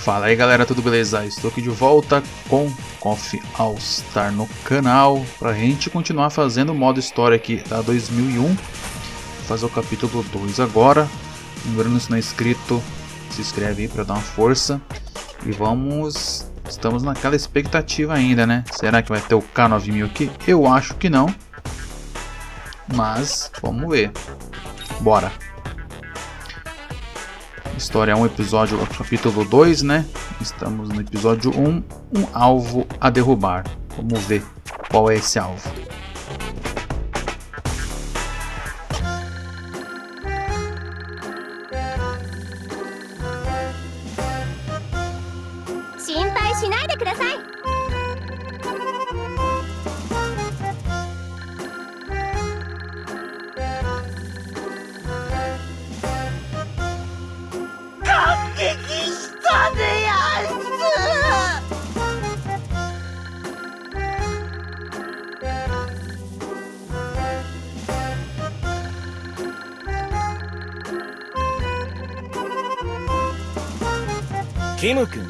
Fala aí galera, tudo beleza? Estou aqui de volta com KOF All Star no canal pra gente continuar fazendo o modo história aqui da 2001. Vou fazer o capítulo 2 agora. Lembrando, se não é inscrito, se inscreve aí pra dar uma força. E vamos... Estamos naquela expectativa ainda, né? Será que vai ter o K9000 aqui? Eu acho que não. Mas, vamos ver. Bora! História 1, episódio, capítulo 2, né? Estamos no episódio 1, um alvo a derrubar. Vamos ver qual é esse alvo. Kim-kun.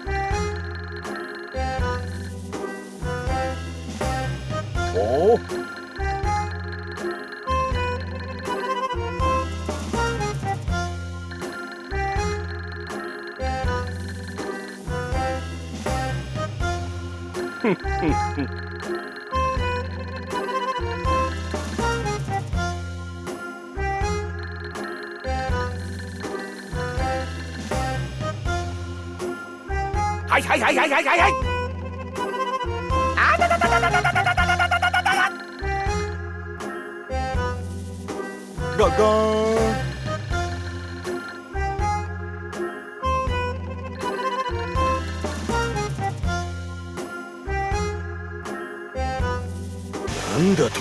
Oh. Hai hai hai hai hai hai hai. Ah da da da da da da da da da da da da. Gagan. Nanda to?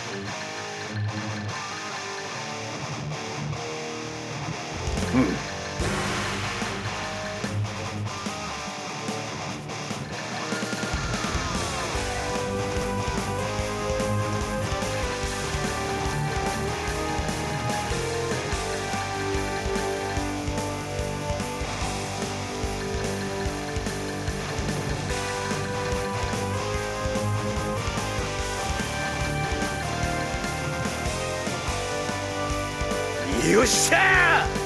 Yoっしゃー！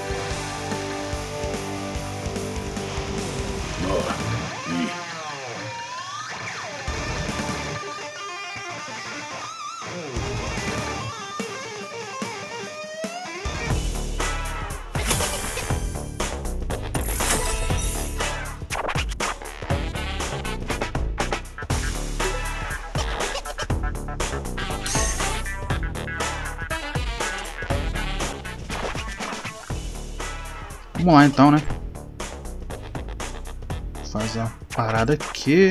Vamos lá então, né? Faz a parada aqui.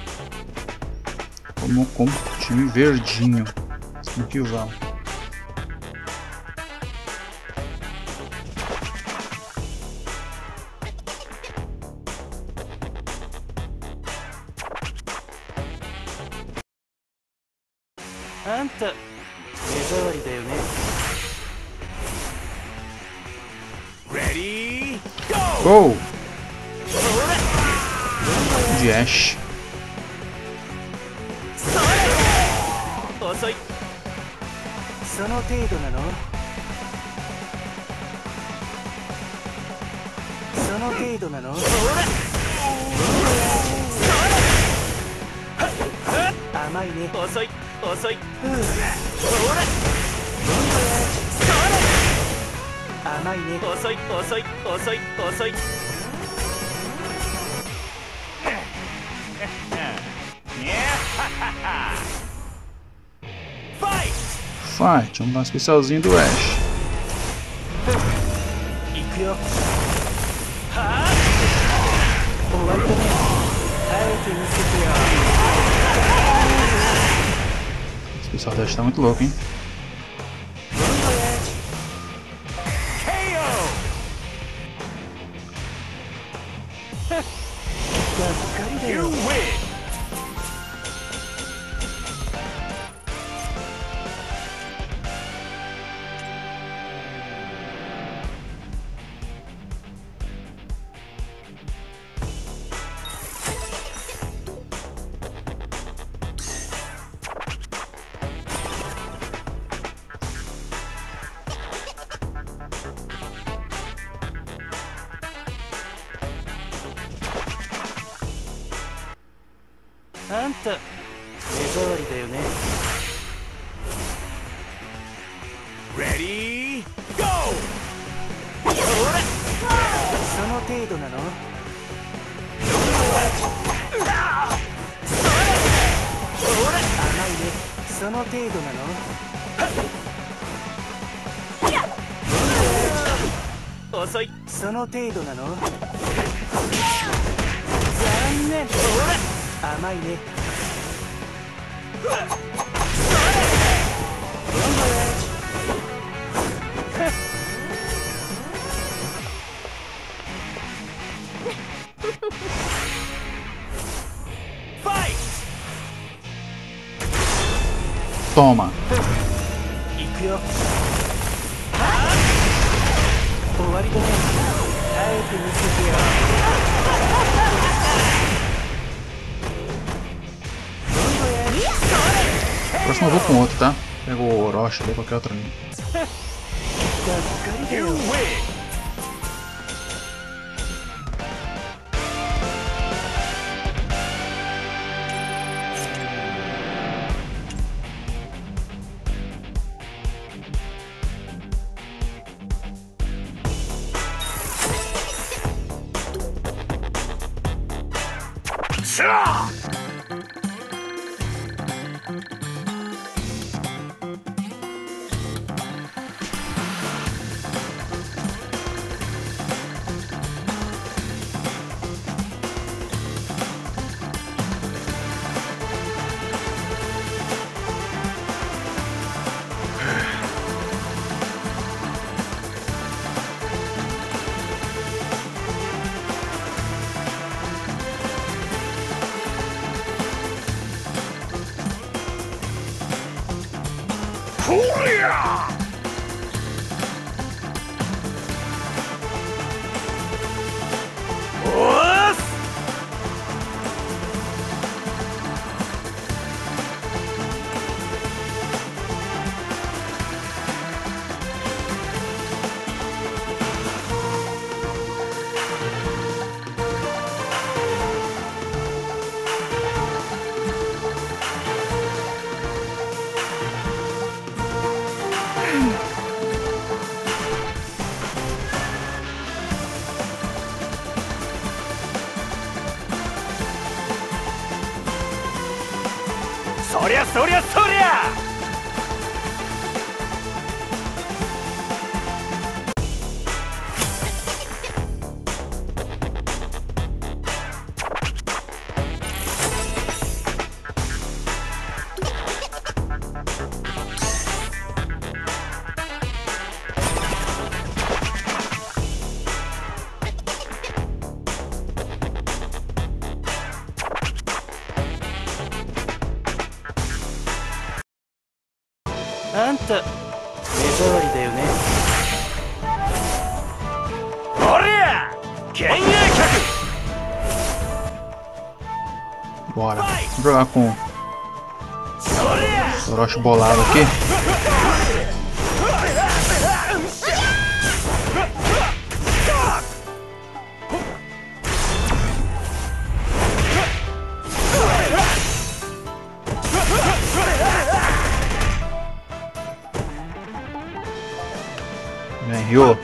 Vamos com o time verdinho. Assim que vamos. Anta, mezawari da yo ne. Ready? Go! De Ash. Osoi. Sono teido nano? Sono teido nano? Amai ne. Osoi. Osoi. Amai ne. Osoi, osoi, osoi, osoi. Fight! Fight, vamos dar um especialzinho do Ash. Ikuyo. Ha! Owaita ne. Aete misete yo. Esse especial do Ash tá muito louco, hein? You win! あんた目障りだよね。 Ready, go! その程度なの？甘いね。その程度なの？遅い。その程度なの？残念。甘いね。 Toma. 行くよ。終わりだね。あえて見せてよ。 Próximo eu vou com outro, tá? Pego o Orochi ou qualquer outro ali. You win! Soria, Soria, Soria! あんた目障りだよね。 おりゃ幻影客 Bora. Vamos jogar com o Orochi bolado aqui. Vem, Ryo.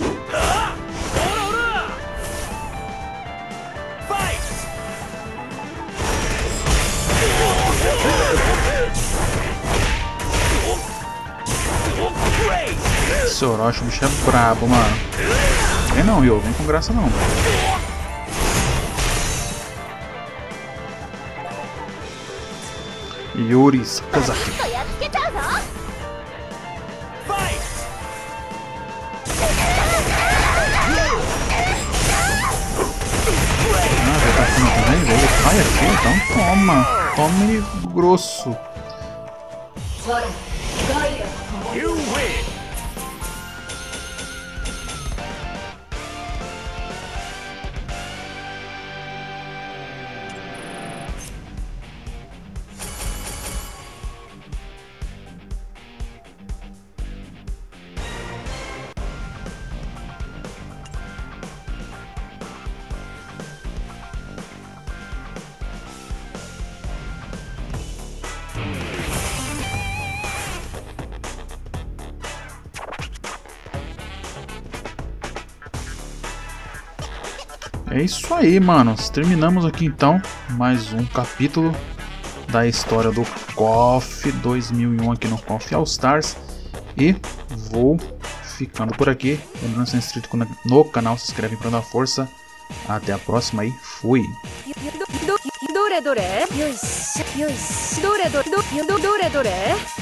Esse Orochi, o bicho é brabo, mano. Vem não, Ryo. Vem com graça não. Yuri Sakazaki. Ah, já tá ficando também? Ele cai aqui, então toma. Toma ele grosso. You win! É isso aí, manos. Terminamos aqui então mais um capítulo da história do KOF 2001 aqui no KOF All Stars. E vou ficando por aqui. Lembrando de ser inscrito no canal, se inscreve para dar força. Até a próxima e fui! どれどれよしよしどれどれ